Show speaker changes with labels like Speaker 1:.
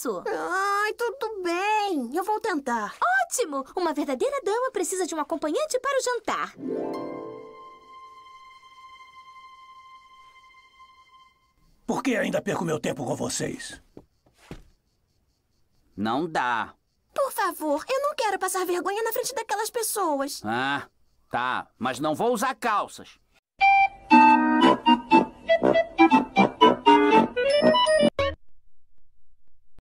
Speaker 1: isso?
Speaker 2: Ai, tudo bem. Eu vou tentar.
Speaker 1: Ótimo! Uma verdadeira dama precisa de um acompanhante para o jantar.
Speaker 3: Por que ainda perco meu tempo com vocês?
Speaker 4: Não dá.
Speaker 2: Por favor, eu não quero passar vergonha na frente daquelas pessoas.
Speaker 4: Ah, tá. Mas não vou usar calças.